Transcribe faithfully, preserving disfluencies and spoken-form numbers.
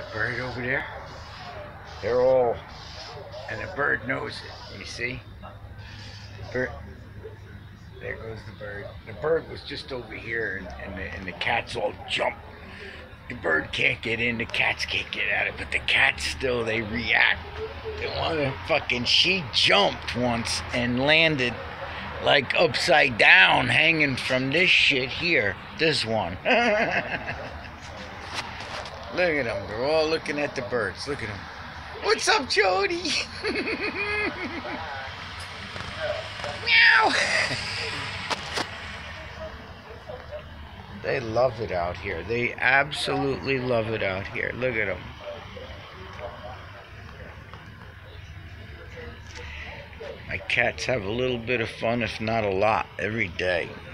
Bird over there. They're all, and the bird knows it. You see, bird. There goes the bird. The bird was just over here, and, and, the, and the cats all jump. The bird can't get in, the cats can't get at it, but the cats still, they react. They want to fucking, she jumped once and landed like upside down, hanging from this shit here. This one. Look at them. They're all looking at the birds. Look at them. What's up, Jody? Meow. They love it out here. They absolutely love it out here. Look at them. My cats have a little bit of fun, if not a lot, every day.